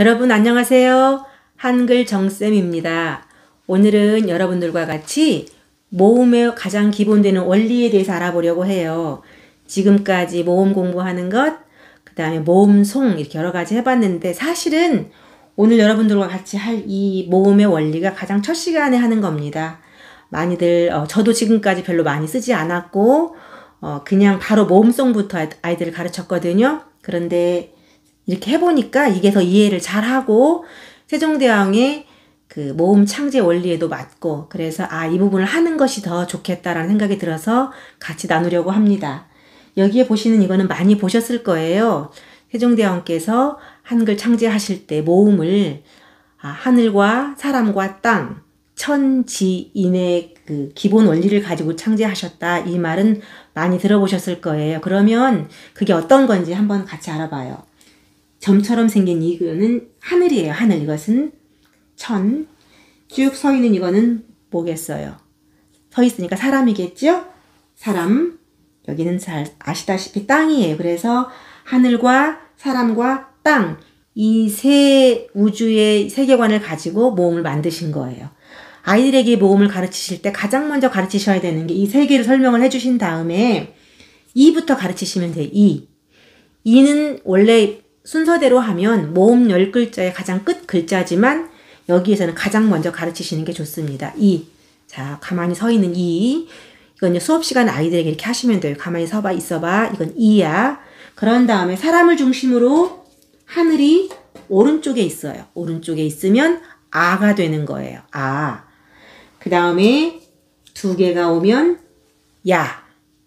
여러분 안녕하세요. 한글 정쌤입니다. 오늘은 여러분들과 같이 모음의 가장 기본되는 원리에 대해서 알아보려고 해요. 지금까지 모음 공부하는 것, 그 다음에 모음송 이렇게 여러 가지 해봤는데 사실은 오늘 여러분들과 같이 할 이 모음의 원리가 가장 첫 시간에 하는 겁니다. 많이들 저도 지금까지 별로 많이 쓰지 않았고 그냥 바로 모음송부터 아이들을 가르쳤거든요. 그런데 이렇게 해보니까 이게 더 이해를 잘하고 세종대왕의 그 모음 창제 원리에도 맞고 그래서 이 부분을 하는 것이 더 좋겠다라는 생각이 들어서 같이 나누려고 합니다. 여기에 보시는 이거는 많이 보셨을 거예요. 세종대왕께서 한글 창제하실 때 모음을 하늘과 사람과 땅, 천지인의 그 기본 원리를 가지고 창제하셨다. 이 말은 많이 들어보셨을 거예요. 그러면 그게 어떤 건지 한번 같이 알아봐요. 점처럼 생긴 이거는 하늘이에요. 하늘. 이것은 천. 쭉 서 있는 이거는 뭐겠어요? 서 있으니까 사람이겠죠? 사람. 여기는 잘 아시다시피 땅이에요. 그래서 하늘과 사람과 땅. 이 세 우주의 세계관을 가지고 모음을 만드신 거예요. 아이들에게 모음을 가르치실 때 가장 먼저 가르치셔야 되는 게 이 세 개를 설명을 해주신 다음에 이부터 가르치시면 돼요. 이. 이는 원래 순서대로 하면 모음 10글자의 가장 끝 글자지만 여기에서는 가장 먼저 가르치시는 게 좋습니다. 이. 자, 가만히 서 있는 이. 이건 수업 시간에 아이들에게 이렇게 하시면 돼요. 가만히 서봐, 있어봐. 이건 이야. 그런 다음에 사람을 중심으로 하늘이 오른쪽에 있어요. 오른쪽에 있으면 아가 되는 거예요. 아. 그 다음에 두 개가 오면 야.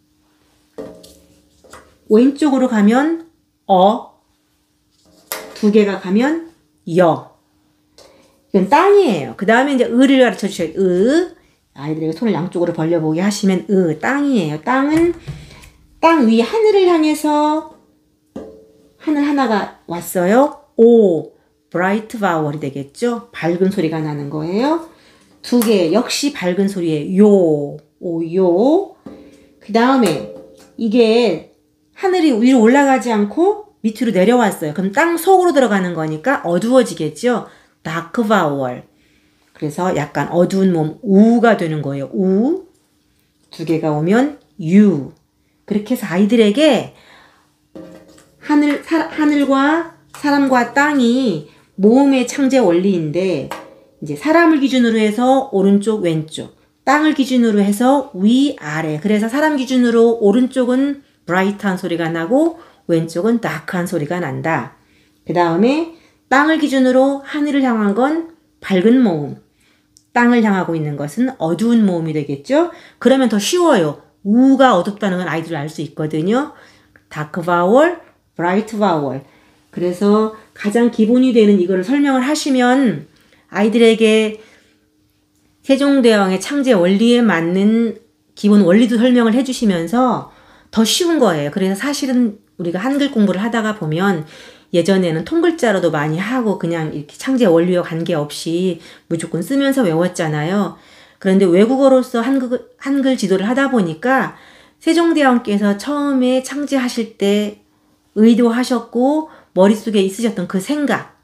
왼쪽으로 가면 두 개가 가면 여. 이건 땅이에요. 그 다음에 이제 을을 가르쳐 주셔요. 아이들에게 손을 양쪽으로 벌려보게 하시면 땅이에요. 땅은 땅 위 하늘을 향해서 하늘 하나가 왔어요. 브라이트 바월이 되겠죠. 밝은 소리가 나는 거예요. 두 개 역시 밝은 소리예요. 요. 그 다음에 이게 하늘이 위로 올라가지 않고 밑으로 내려왔어요. 그럼 땅 속으로 들어가는 거니까 어두워지겠죠. 다크 바월. 그래서 약간 어두운 모음 우가 되는 거예요. 우. 두 개가 오면 유. 그렇게 해서 아이들에게 하늘과 사람과 땅이 모음의 창제 원리인데 이제 사람을 기준으로 해서 오른쪽 왼쪽, 땅을 기준으로 해서 위 아래. 그래서 사람 기준으로 오른쪽은 브라이트한 소리가 나고 왼쪽은 다크한 소리가 난다. 그 다음에 땅을 기준으로 하늘을 향한 건 밝은 모음, 땅을 향하고 있는 것은 어두운 모음이 되겠죠. 그러면 더 쉬워요. 우가 어둡다는 건 아이들이 알 수 있거든요. 다크 바월, 브라이트 바월. 그래서 가장 기본이 되는 이거를 설명을 하시면 아이들에게 세종대왕의 창제 원리에 맞는 기본 원리도 설명을 해주시면서 더 쉬운 거예요. 그래서 사실은 우리가 한글 공부를 하다가 보면 예전에는 통글자로도 많이 하고 그냥 이렇게 창제 원리와 관계없이 무조건 쓰면서 외웠잖아요. 그런데 외국어로서 한글 지도를 하다 보니까 세종대왕께서 처음에 창제하실 때 의도하셨고 머릿속에 있으셨던 그 생각,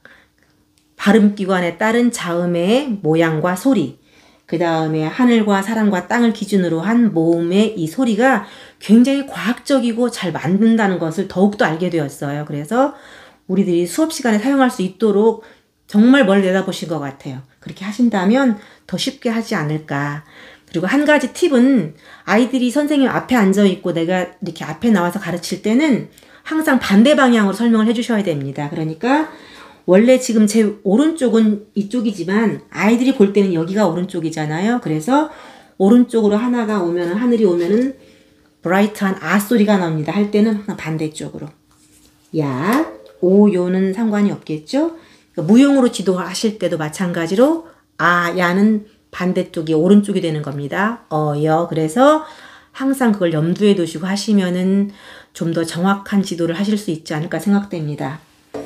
발음기관에 따른 자음의 모양과 소리, 그 다음에 하늘과 사람과 땅을 기준으로 한 모음의 이 소리가 굉장히 과학적이고 잘 만든다는 것을 더욱더 알게 되었어요. 그래서 우리들이 수업 시간에 사용할 수 있도록 정말 멀리 내다보신 것 같아요. 그렇게 하신다면 더 쉽게 하지 않을까. 그리고 한 가지 팁은 아이들이 선생님 앞에 앉아있고 내가 이렇게 앞에 나와서 가르칠 때는 항상 반대 방향으로 설명을 해주셔야 됩니다. 그러니까 원래 지금 제 오른쪽은 이쪽이지만 아이들이 볼 때는 여기가 오른쪽이잖아요. 그래서 오른쪽으로 하나가 오면은 하늘이 오면은 브라이트한 소리가 납니다. 할 때는 항상 반대쪽으로. 야, 요는 상관이 없겠죠. 그러니까 무용으로 지도하실 때도 마찬가지로 야는 반대쪽이 오른쪽이 되는 겁니다. 여. 그래서 항상 그걸 염두에 두시고 하시면은 좀 더 정확한 지도를 하실 수 있지 않을까 생각됩니다.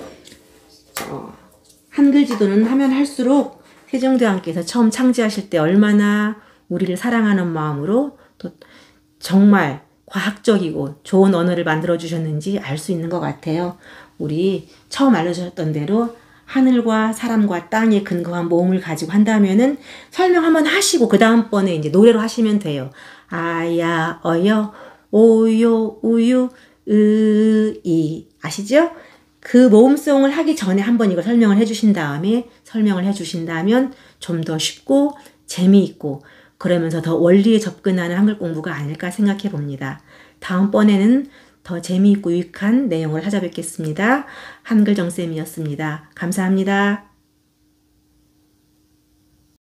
한글 지도는 하면 할수록 세종대왕께서 처음 창제하실 때 얼마나 우리를 사랑하는 마음으로 또 정말 과학적이고 좋은 언어를 만들어 주셨는지 알 수 있는 것 같아요. 우리 처음 알려주셨던 대로 하늘과 사람과 땅에 근거한 모음을 가지고 한다면은 설명 한번 하시고 그 다음번에 이제 노래로 하시면 돼요. 아야, 어여, 오요, 우유, 이. 아시죠? 그 모음송을 하기 전에 한번 이거 설명을 해주신 다음에 설명을 해주신다면 좀 더 쉽고 재미있고 그러면서 더 원리에 접근하는 한글 공부가 아닐까 생각해 봅니다. 다음번에는 더 재미있고 유익한 내용을 찾아뵙겠습니다. 한글정쌤이었습니다. 감사합니다.